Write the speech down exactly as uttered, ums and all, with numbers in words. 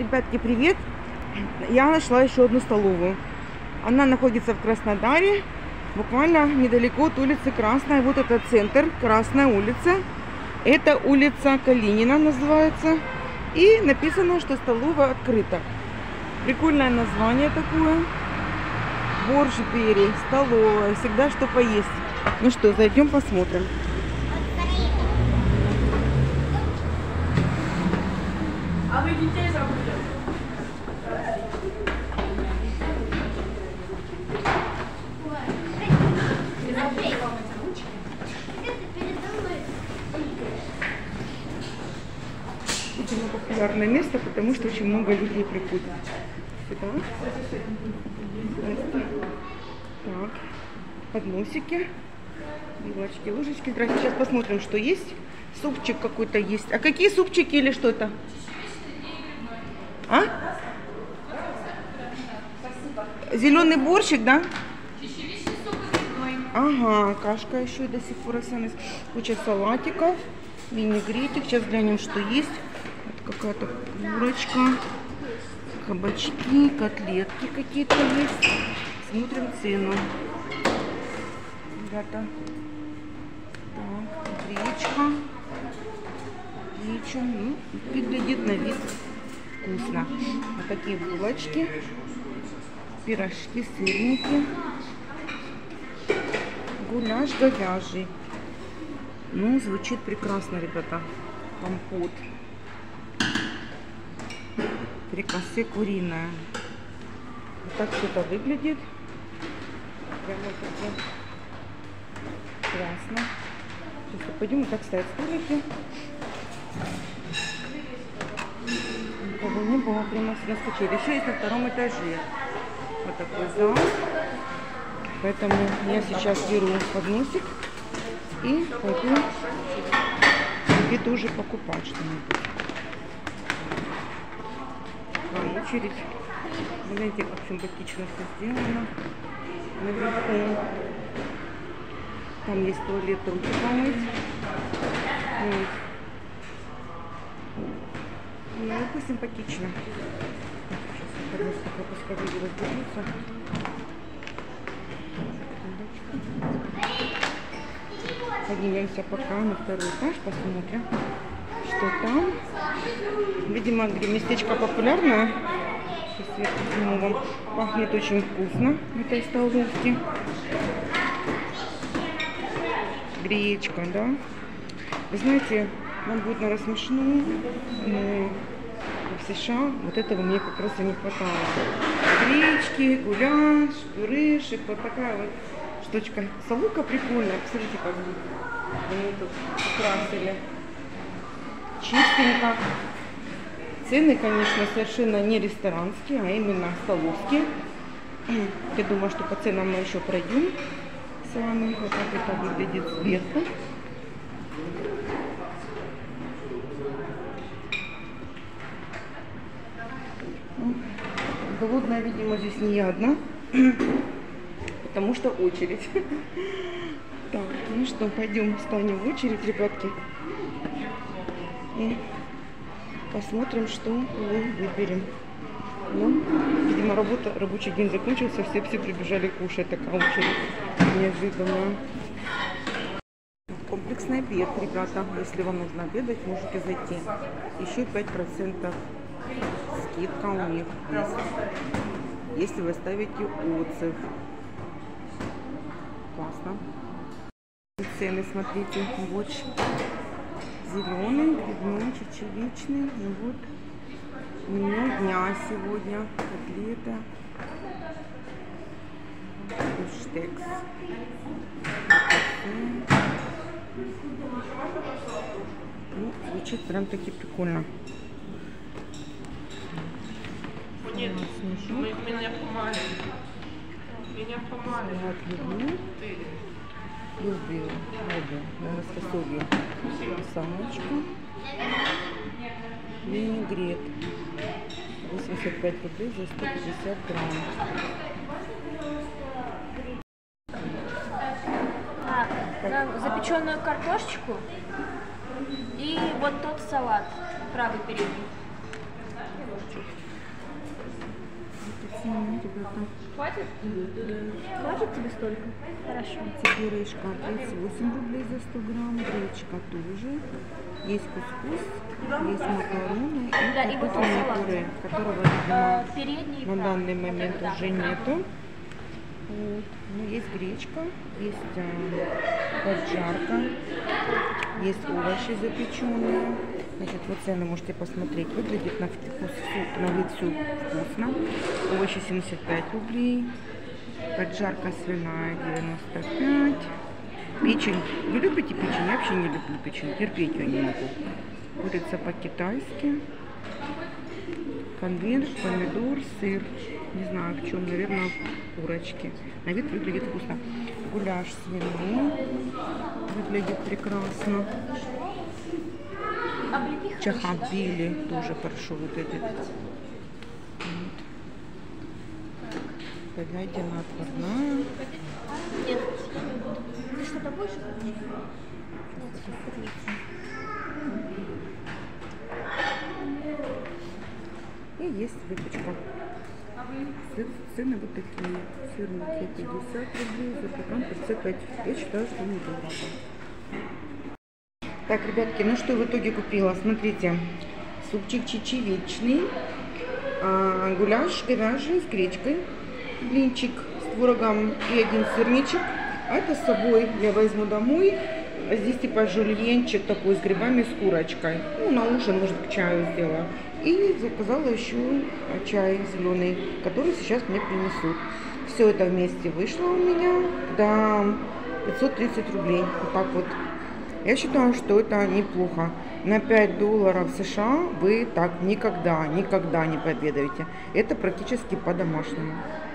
Ребятки, привет! Я нашла еще одну столовую. Она находится в Краснодаре, буквально недалеко от улицы Красная. Вот это центр, Красная улица. Это улица Калинина называется. И написано, что столовая открыта. Прикольное название такое. Борщ Бери, столовая, всегда что поесть. Ну что, зайдем посмотрим. А вы детей забыли? Видимо, популярное место, потому что очень много людей приходит сюда. Так, подносики, вилочки, ложечки. Здравствуйте, сейчас посмотрим, что есть. Супчик какой-то есть. А какие супчики или что это? А? Зеленый борщик, да? Ага, кашка еще до сих пор осталась. Куча салатиков, винегретик. Сейчас глянем, что есть. Вот какая-то курочка, кабачки, котлетки какие-то есть. Смотрим цену. Ребята. Так, гречка. Греча. Ну, выглядит на вид вкусно. Вот такие булочки, пирожки, сырники, гуляш говяжий. Ну, звучит прекрасно, ребята. Компот. Фрикасе куриное. Вот так все это выглядит. Прямо таки классно. Сейчас пойдем, вот так стоят столики. Никого не было, прямо сюда скачали. Еще есть на втором этаже. Вот такой зал. Поэтому я сейчас беру подносик и пойду себе тоже покупать что-нибудь. В очередь. Смотрите, как симпатично все сделано. Наверху. Там есть туалет, руки помыть. Вот. Ну, это симпатично. Сейчас поднос пока пускай люди разберутся. Поднимемся пока на второй этаж, посмотрим, что там. Видимо, местечко популярное. Сейчас я возьму вам. Пахнет очень вкусно в этой столовке. Гречка, да. Вы знаете, нам будет, наверное, смешно, но в США вот этого мне как раз и не хватало. Гречки, гуляш, пюрешек, вот такая вот штучка. Салука прикольная, посмотрите, как они тут украсили. Чистенько. Цены, конечно, совершенно не ресторанские, а именно столовские. Я думаю, что по ценам мы еще пройдем с вами. Вот так это выглядит сверху. Голодная, видимо, здесь не я одна, потому что очередь. Так, ну что, пойдем встанем в очередь, ребятки, и посмотрим, что мы выберем. Ну, видимо, работа, рабочий день закончился, все все прибежали кушать, такая очередь неожиданная. Комплексный обед, ребята, если вам нужно обедать, можете зайти. Еще пять процентов скидка у них есть, если вы ставите отзыв. Классно. Цены, смотрите, борщ зеленый, грибной, чечевичный. И вот меню дня сегодня. Котлета, бифштекс, ну, звучит прям таки прикольно. Нет, меня помали. Меня помали. Вот, люблю. Люблю. Люблю. Наверное, с фасолью. Самочку. Винегрет. восемьдесят пять рублей за сто пятьдесят грамм. А, запеченную картошечку и вот тот салат, правый передний. цены, ребята. Хватит? Хватит тебе столько? Хорошо. Пюрешка тридцать восемь рублей за сто грамм, гречка тоже. Есть кускус, есть макароны Да, и и вот капустное салат. пюре, которого, Э, видимо, передний и на правый. данный момент Да, уже да. нету. Вот. Ну, есть гречка, есть а, поджарка, есть овощи запеченные. Значит, вот цены можете посмотреть. Выглядит на вкус, на вид все вкусно. Овощи семьдесят пять рублей. Поджарка свиная девяносто пять. Печень. Вы любите печень? Я вообще не люблю печень. Терпеть ее не могу. Курица по-китайски. Конверт, помидор, сыр. Не знаю в чем, наверное, курочки. На вид выглядит вкусно. Гуляш свиной. Выглядит прекрасно. Облепиха Чахабили тоже хорошо выглядит. Вот. Говядина отварная. Нет, ты что-то больше? Нет. И есть выпечка. Сыр, цены вот такие. Сырники пятьдесят рублей, запекан тридцать пять. Я считаю, что недорого. Так, ребятки, ну что в итоге купила? Смотрите, супчик чечевичный, а, гуляш говяжий с гречкой, блинчик с творогом и один сырничек. А это с собой я возьму домой. А здесь типа жульенчик такой с грибами, с курочкой. Ну, на ужин, может, к чаю сделаю. И заказала еще чай зеленый, который сейчас мне принесут. Все это вместе вышло у меня до пятьсот тридцать рублей. Вот так вот. Я считаю, что это неплохо. На пять долларов США вы так никогда, никогда не пообедаете. Это практически по-домашнему.